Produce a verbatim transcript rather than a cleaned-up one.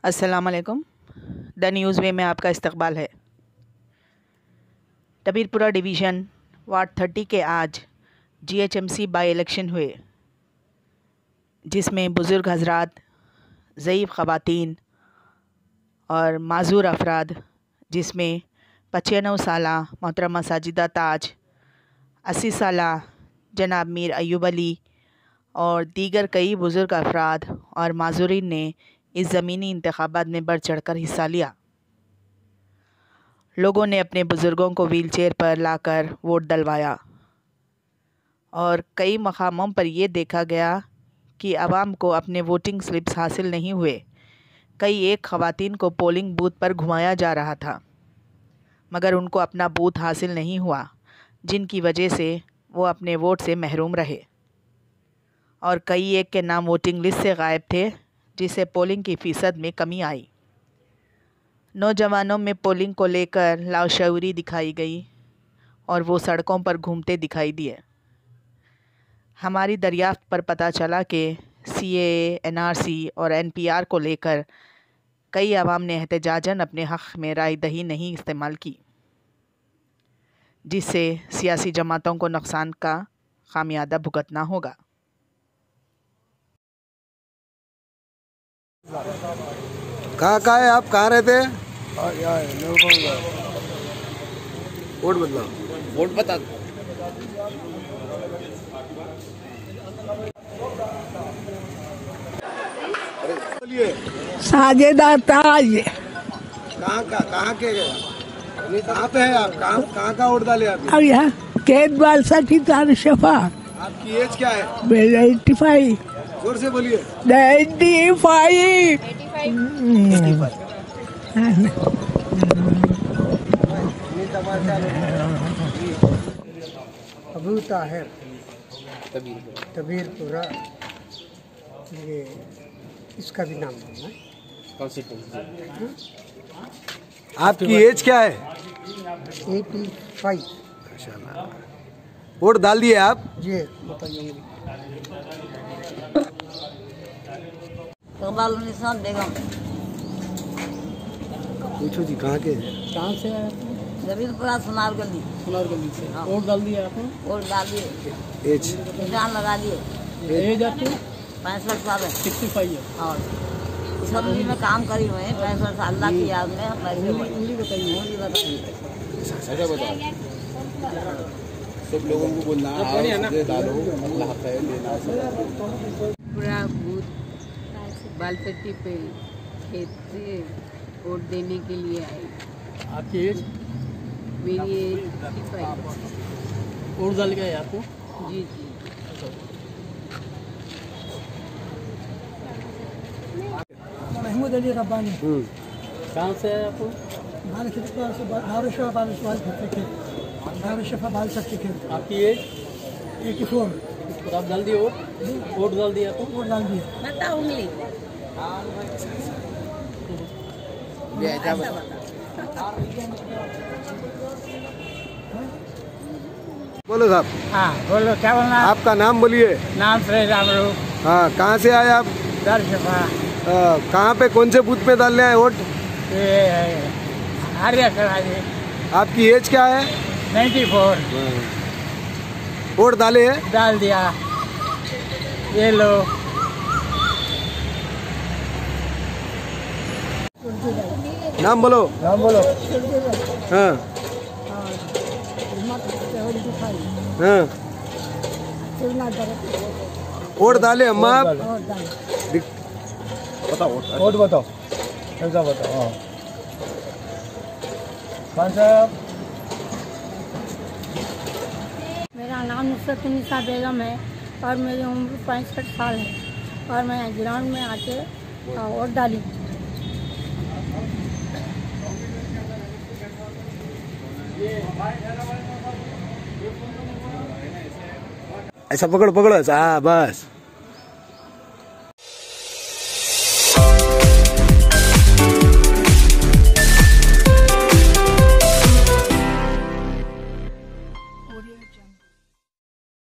अस्सलाम वालेकुम। The news वे में आपका इस्तकबाल है। तबीरपुरा डिवीज़न वार्ड थर्टी के आज जीएचएमसी बाई इलेक्शन हुए, जिसमें बुज़ुर्ग हज़रात, ज़ईफ़ ख़वातीन और माज़ूर अफराद, जिसमें पचानवे साला मोहतरमा साजिदा ताज, अस्सी साला जनाब मीर अयूब अली और दीगर कई बुज़ुर्ग अफराद और माज़ूरीन ने इस ज़मीनी इंतखाबात में बढ़ चढ़ कर हिस्सा लिया। लोगों ने अपने बुज़ुर्गों को व्हीलचेयर पर लाकर वोट डलवाया और कई मकामों पर यह देखा गया कि आवाम को अपने वोटिंग स्लिप्स हासिल नहीं हुए। कई एक ख़वातीन को पोलिंग बूथ पर घुमाया जा रहा था, मगर उनको अपना बूथ हासिल नहीं हुआ, जिनकी वजह से वो अपने वोट से महरूम रहे और कई एक के नाम वोटिंग लिस्ट से गायब थे, जिससे पोलिंग की फ़ीसद में कमी आई। नौजवानों में पोलिंग को लेकर लाशऊरी दिखाई गई और वो सड़कों पर घूमते दिखाई दिए। हमारी दरियाफ्त पर पता चला कि सीएए, एनआरसी और एनपीआर को लेकर कई अवाम ने एहतजाजन अपने हक़ में राय दही नहीं इस्तेमाल की, जिससे सियासी जमातों को नुकसान का खामियाजा भुगतना होगा। कहाँ कहाँ है आप? कहाँ रहते हैं? वोट बदला वोट बता बोलिए। साजिदा ताज। कहाँ का कहाँ के नहीं, कहाँ पे है आप? कहाँ कहाँ का वोट डाले आप? और यहाँ केत बाल साठी तार शफा। आपकी एज क्या है? Ninety five. जोर से बोलिए। Ninety five. अबू ताहिर तबीरपुरा, ये इसका भी नाम है। कौन सी कौन आपकी एज क्या है? Eighty five. माशाल्लाह। वोट डाल दिए आप? जी बताइए। कबाल बेगम। पूछो जी, कहाँ के? कहाँ से आए? जबीरपुरा सुनार गली। सुनार गली से। वोट डाल दिए आपने? वोट डाल दिए, एज निशान लगा दिए। एज आपकी? पैंसठ साल है। सिक्सटी फाइव है। और सब्जी में काम करी हुए हैं पैंसठ साल अल्लाह की याद में हम पैसे हुए। उंगली बताइए। उंगली बताइए। अच्छा बताओ, सब लोगों को बोलना है डालो, अल्लाह खैर लेना सब। पूरा बूथ बालपट्टी पे खेत से वोट देने के लिए आई। आपकी एज? मेरी एज फिफ्टी फाइव। वोट डाल गए आपको? जी जी। महमूद अली रब्बानी। कहाँ से है आपको? दारुशफा बाल सकते थे। आपकी एज? Eighty four. तो आप डाल दिए वोट? वोट डाल दिया आपको? वोट डाल दिए। बताओ उंगली। बोलो साहब। हाँ बोलो, क्या बोलना? आपका नाम बोलिए। नाम से रामरू। हाँ, कहाँ से आए आप? दारुशफा। हाँ, कहाँ पे कौन से बूथ में डालने आए वोट? आर्या कराजी। आपकी एज क्या है? Ninety four. वोट डाले हैं? डाल दिया। ये लो। नाम बोलो। नाम बोलो। हाँ हाँ, वोट डाले अम्मा आप? बताओ वोट बताओ, ऐसा बताओ। हाँ कौन साहब? मेरा नाम नुसरतुन्निसा बेगम है और मेरी उम्र पैंसठ साल है और मैं ग्राउंड में आके वोट डाली। ऐसा पकड़ पकड़। हाँ बस। ऑडियो जंग।